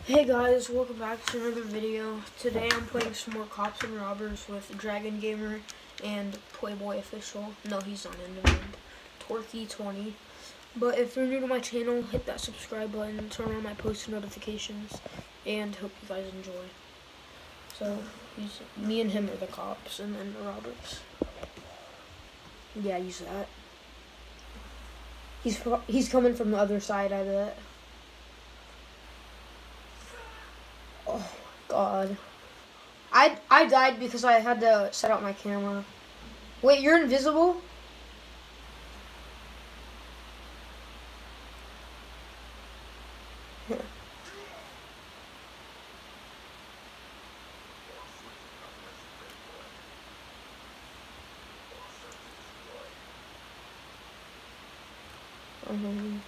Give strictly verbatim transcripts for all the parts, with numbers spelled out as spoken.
Hey guys, welcome back to another video. Today I'm playing some more Cops and Robbers with Dragon Gamer and Playboy Official. No, he's on in demand. Torky twenty. But if you're new to my channel, hit that subscribe button, turn on my post notifications, and hope you guys enjoy. So, he's, me and him are the cops, and then the robbers. Yeah, use that. He's he's coming from the other side, I bet. Oh God. I I died because I had to set up my camera. Wait, you're invisible? um,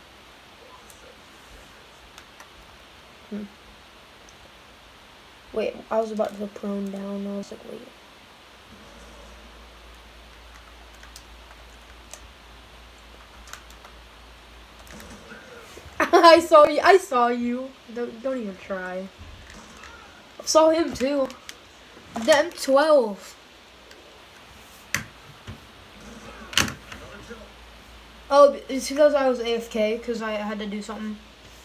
hmm. Wait, I was about to go prone down. I was like, wait. I saw you. I saw you. Don't don't even try. I saw him too. The M twelve. Oh, it's because I was A F K because I had to do something.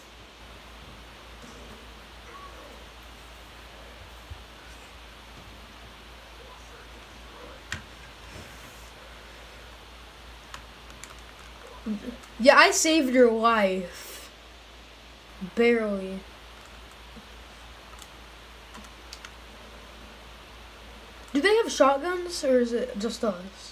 Yeah, I saved your life. Barely. Do they have shotguns, or is it just us?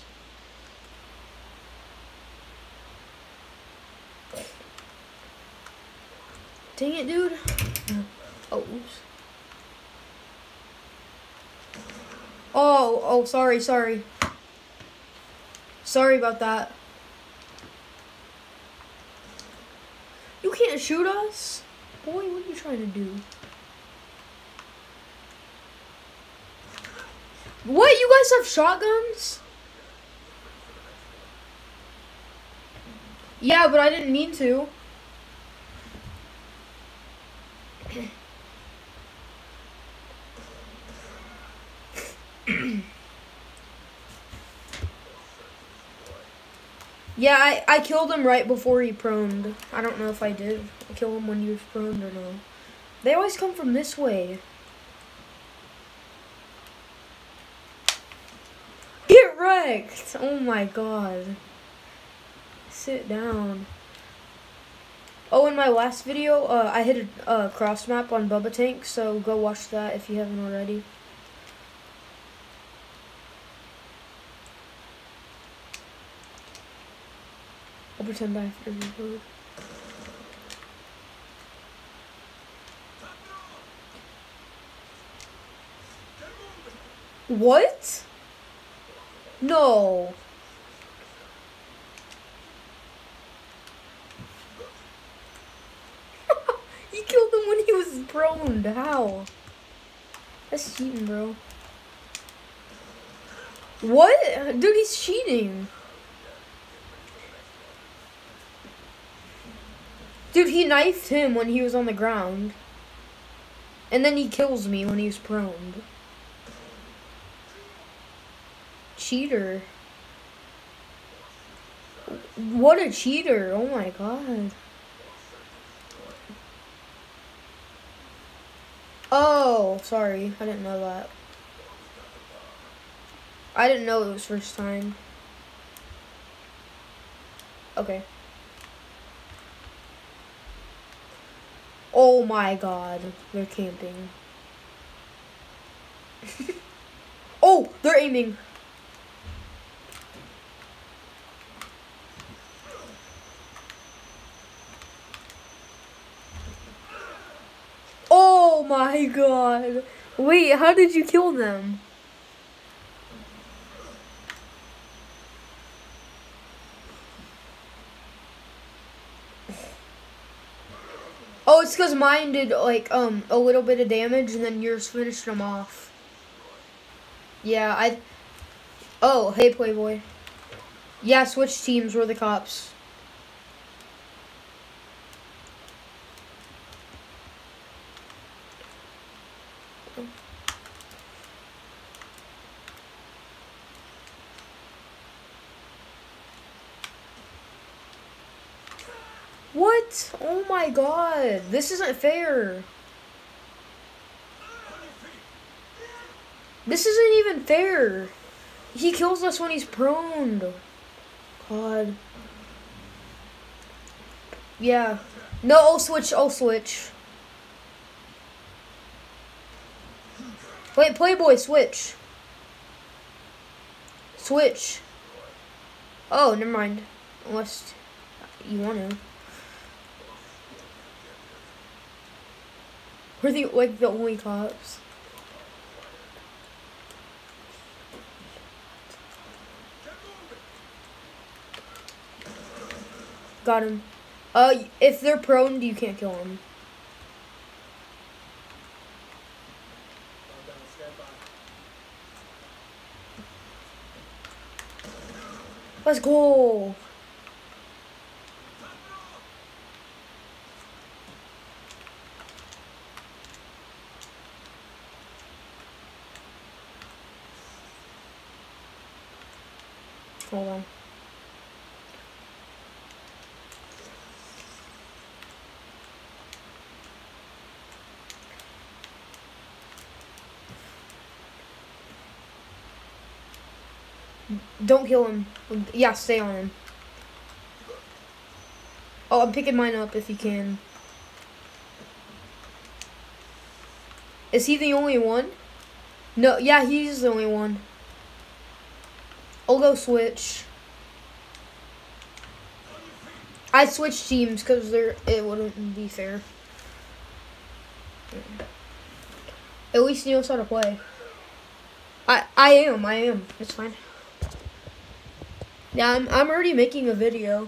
Dang it, dude. Oh, oops. Oh, oh, sorry, sorry. Sorry about that. You can't shoot us? Boy, what are you trying to do? What? You guys have shotguns? Yeah, but I didn't mean to. Yeah, I, I killed him right before he proned. I don't know if I did. I killed him when he was proned or no. They always come from this way. Get wrecked! Oh my god. Sit down. Oh, in my last video, uh, I hit a uh, cross map on Bubba Tank, so go watch that if you haven't already. I'll pretend I have to reload. What? No. You killed him when he was prone. How? That's cheating, bro. What? Dude, he's cheating. Dude, he knifed him when he was on the ground. And then he kills me when he was prone. Cheater. What a cheater. Oh my god. Oh, sorry. I didn't know that. I didn't know it was first time. Okay. Oh my god. They're camping. Oh, they're aiming. Oh my god. Wait, how did you kill them? Oh, it's because mine did like um a little bit of damage and then yours finished them off. Yeah, I... Oh, hey Playboy. Yeah, switch teams, we're the cops. What? Oh my god. This isn't fair. This isn't even fair. He kills us when he's prone. God. Yeah. No, I'll switch. I'll switch. Wait, Playboy, switch. Switch. Oh, never mind. Unless you want to. We're the, like, the only cops. Got him. Uh, if they're prone, you can't kill them. Let's go. Hold on. Don't kill him. Yeah, stay on him. Oh, I'm picking mine up if you can. Is he the only one? No, yeah, he's the only one. I'll go switch. I switched teams because there it wouldn't be fair. At least he knows how to play. I I am, I am. It's fine. Yeah, I'm I'm already making a video.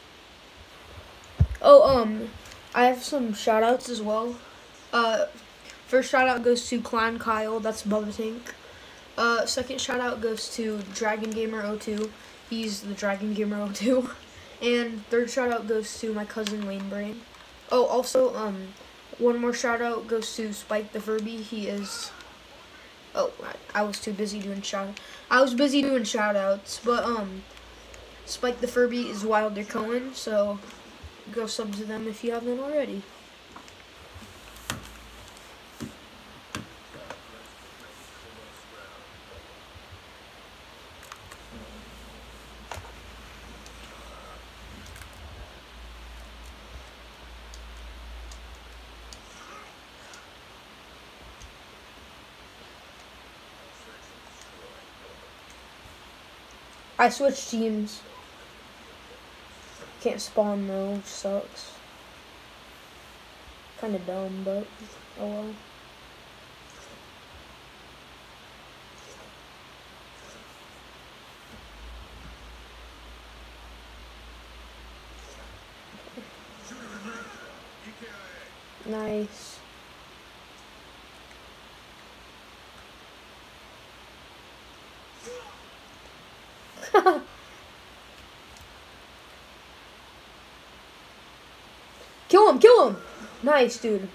Oh, um, I have some shout outs as well. Uh, first shout out goes to Clan Kyle, that's Bubba Tank. Uh, second shout out goes to Dragon Gamer oh two, he's the Dragon Gamer oh two. And third shout out goes to my cousin Lane Brain. Oh, also, um, one more shout out goes to Spike the Furby, he is, oh, I, I was too busy doing shout I was busy doing shout outs, but, um, Spike the Furby is Wilder Cohen, so go sub to them if you haven't already. I switched teams. Can't spawn though, which sucks. Kinda dumb, but oh well. Nice. Kill him, kill him! Nice, dude.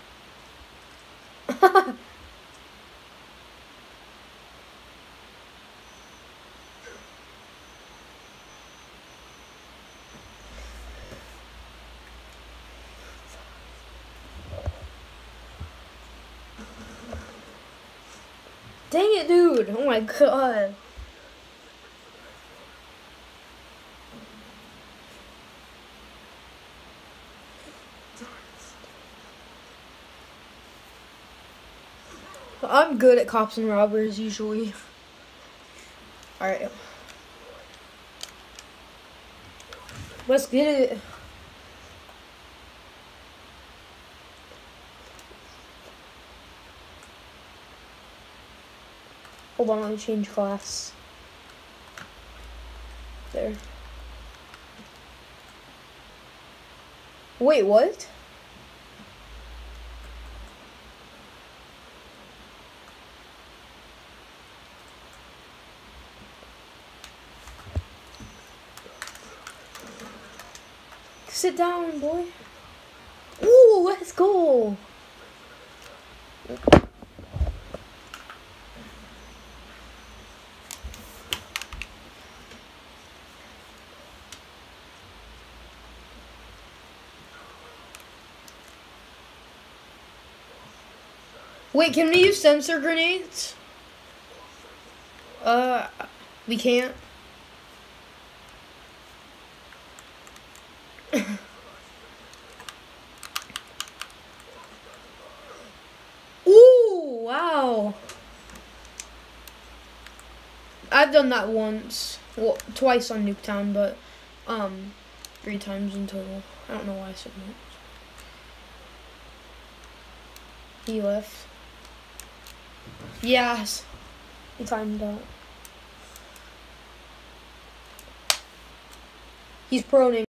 Dang it, dude. Oh my god. I'm good at cops and robbers usually. Alright. Let's get it. Hold on, let me change class. There. Wait, what? Sit down, boy. Ooh, let's go. Wait, can we use sensor grenades? Uh, we can't. Ooh, wow. I've done that once. Well, twice on Nuketown, but um, three times in total. I don't know why I said that. He left. Yes. He timed out. He's proning.